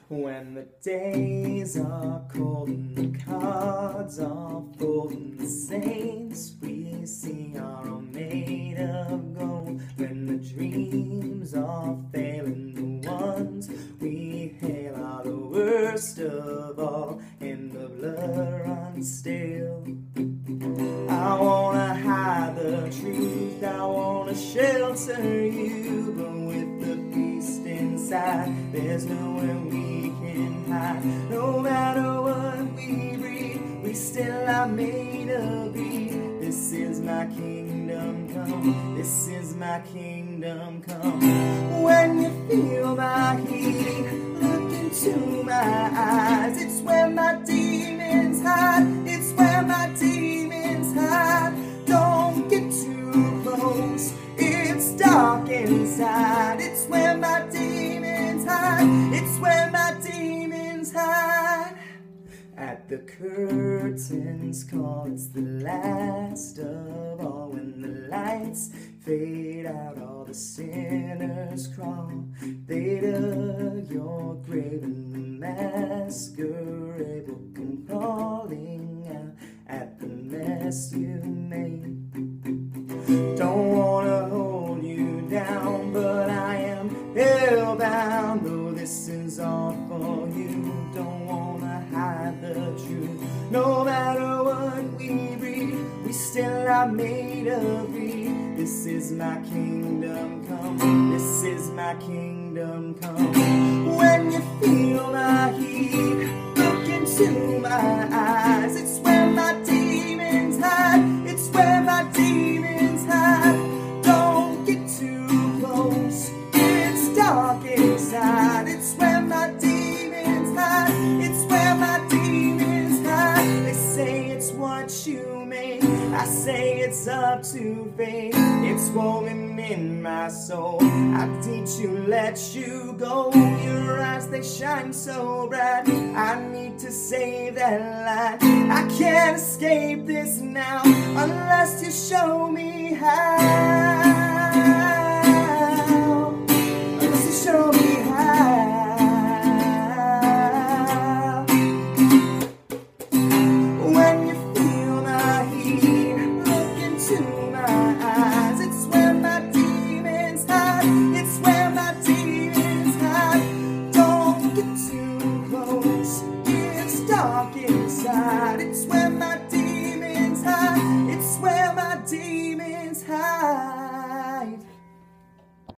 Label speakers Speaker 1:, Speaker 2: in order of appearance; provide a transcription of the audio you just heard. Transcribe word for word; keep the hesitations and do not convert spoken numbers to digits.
Speaker 1: When the days are cold and the cards are full and the saints we see are all made of gold, when the dreams are failing, the ones we hail are the worst of all, and the blood runs still. I wanna hide the truth, I wanna shelter you, but with the beast inside, there's nowhere we can hide. No matter what we breathe, we still are made of greed. This is my kingdom come, this is my kingdom come. When you feel my heat, look into my eyes. It's where my demons hide, it's where my demons hide. Don't get too close, it's dark inside. It's where my demons hide, it's where my demons hide. At the curtain's call, it's the last of all. When the lights fade out, all the sinners crawl. They dug your grave in the masquerade book and crawling out at the mess you made. Don't wanna hold you down, but I am hellbound. Though this is all for you, don't wanna hide the truth. No matter what we breathe, we still are made of greed. This is my kingdom come, this is my kingdom come. When you feel my heat, look into my eyes. It's where my demons hide, it's where my demons hide. Don't get too close, it's dark inside. It's where my demons hide, it's where my demons hide. They say it's what you make, I say it's up to fate. It's woven in my soul, I teach you, let you go. Your eyes, they shine so bright, I need to save that light. I can't escape this now, unless you show me how. Unless you show me